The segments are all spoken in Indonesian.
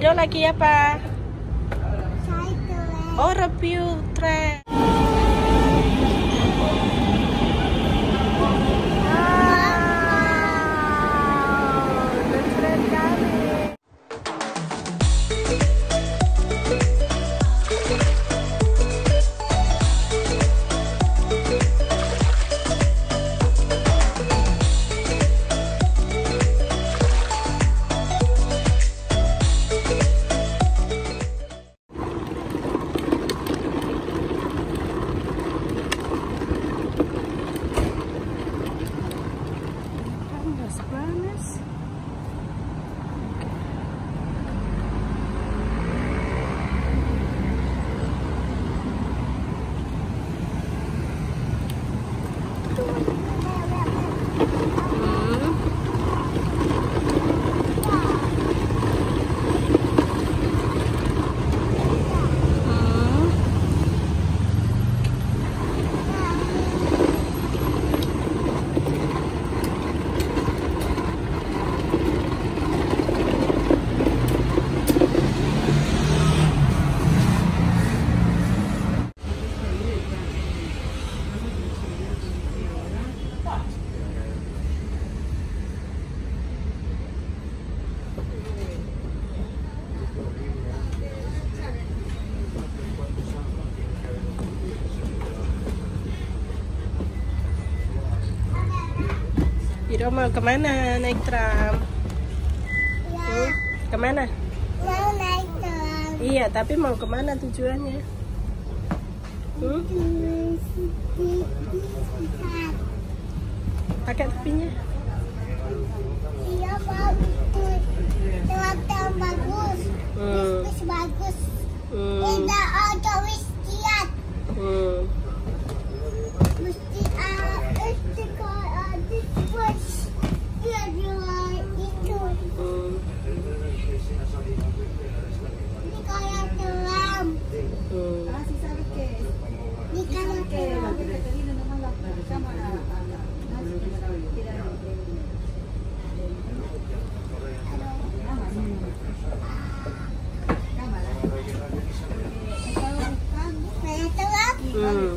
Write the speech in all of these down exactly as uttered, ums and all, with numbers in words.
Hiro lagi apa? Cycling. Oh, review tren. Hiro mau kemana naik tram? Ya, Hmm? Kemana? mau naik tram. Iya, tapi mau kemana tujuannya? Hmm? Pakai topinya? Iya, bagus. Tram bagus. Hmm. Bis bagus. Hmm. Tidak ada wistiat. Hmm. Mesti ada sekolah di bus. Dia jual itu. Hmm. Ini kayak tram. Hmm. Ini kayak tram. Kayak tram. Hmm.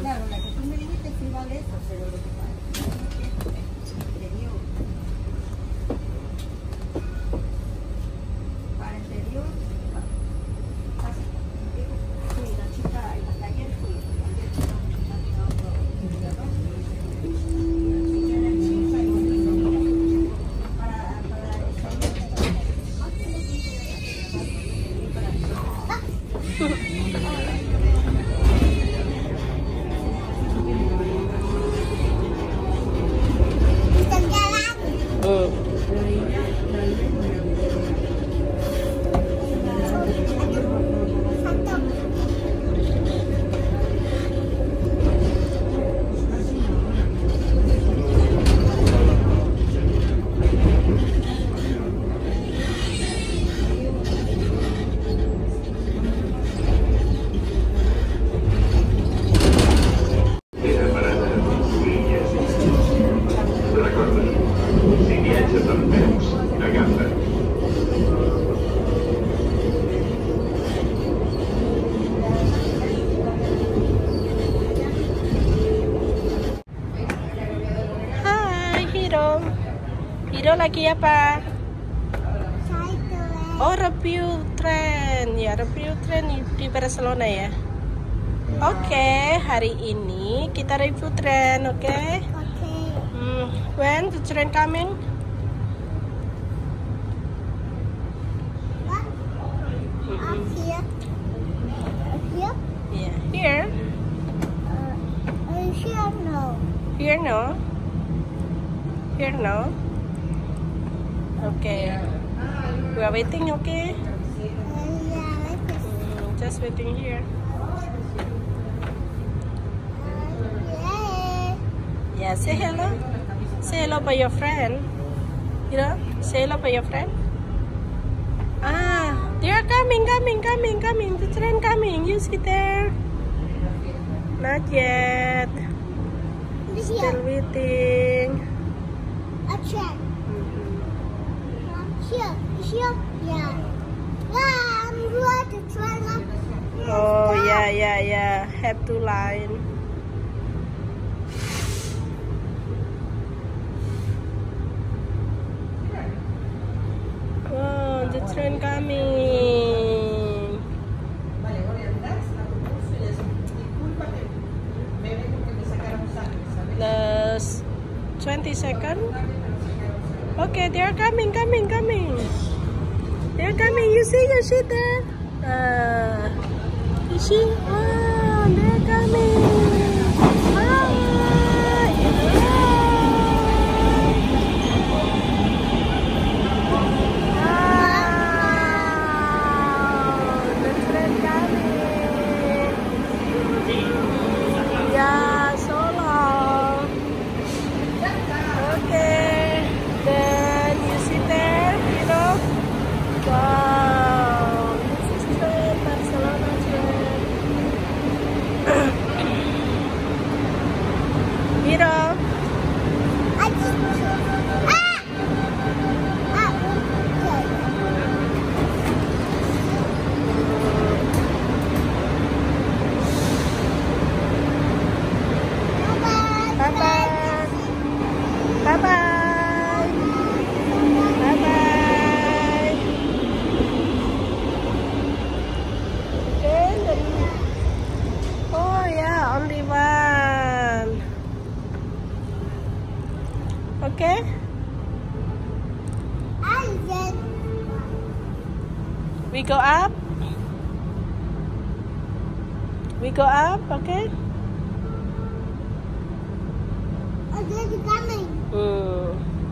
Bisa jalan. Hmm. Satu. Si viatja per peus, agafa. Hai Hiro. Hiro lagi apa? Cycling. Oh, review tren. Ya, review tren di- di Barcelona ya. Oke, hari ini kita review tren, oke? Oke. Hmm, when the train coming? Up here. Up here. Yeah, here. Uh, here no. Here no. Here no. Okay. We are waiting, okay? Uh, yeah, like this. Hmm, just waiting here. Uh, yeah. Yeah, say hello. Say hello by your friend. You know, say hello by your friend. Ah, they are coming, coming, coming, coming. The train coming. You see there? Not yet. This Still here. waiting. A train. Mhm. Here. Here. Yeah. Wow. want to try like Oh yeah, yeah, yeah. Have two line. Oh, the train coming. The twenty second. Okay, they are coming, coming, coming. They are coming. You see, you see there. Uh, you see? Oh, they are coming. Ah, wow, the train coming. Yeah, so long. Okay, then you sit there, you know. Wow, this is train, Barcelona train. You know. I just ah ah okay. Bye bye. Bye bye. Bye bye. Okay. Then, oh yeah, only one. Okay. And then We go up. We go up. Okay. and then it's coming. Hmm.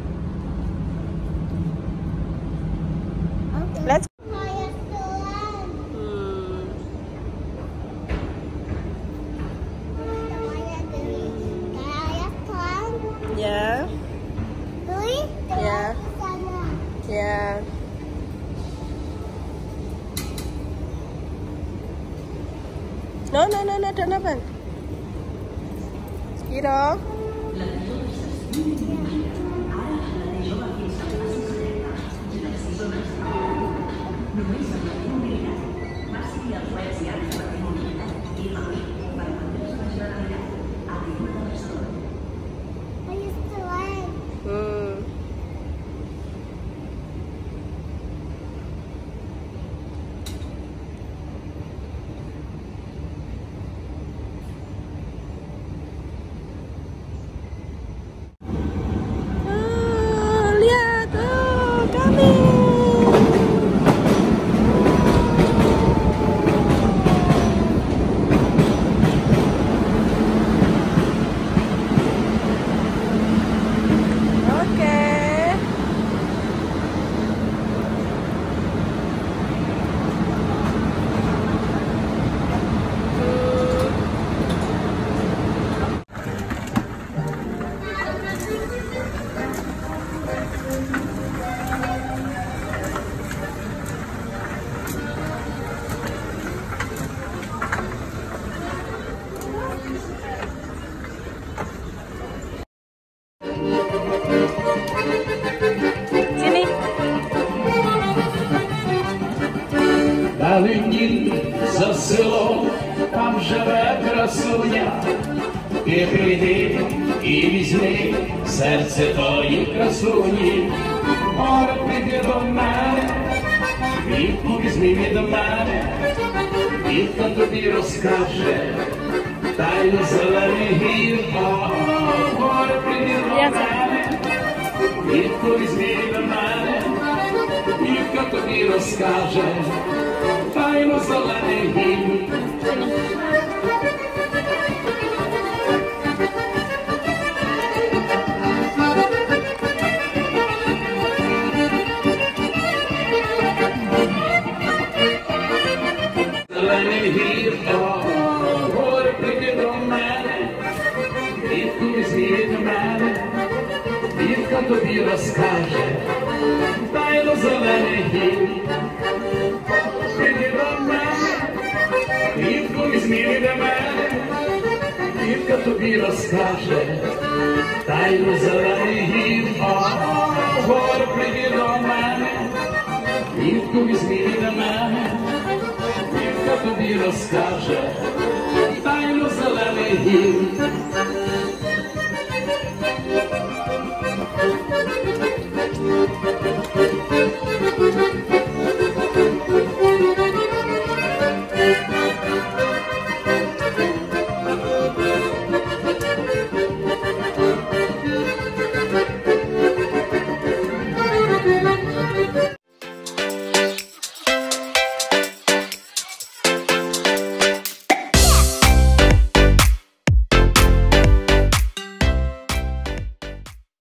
Okay. Let's. My restaurant. Hmm. Yeah. Yeah. Yeah. No, no, no, no, don't open. Kiro. Hmm. Oh, lihat, oh, kami. Oke. Sini. Далині за село, там живе красуня, ти прийди і візьми серце тої красуні. Море, прийди до мене, квітку візьми від мене, квітка тобі розкаже тайну зелений гір. Море, прийди до мене, квітку візьми від мене, квітка тобі розкаже тайну зелений гір. Зелений гір, горе, прийди до мене, квітку візьми від мене, квітка тобі розкаже тайну зелений гір. Прийди до мене, квітку візьми від мене, квітка тобі розкаже тайну зелений гір. Горе, прийди до мене, квітку візьми від мене, тобі розкаже тайну зелений гір. Thank you.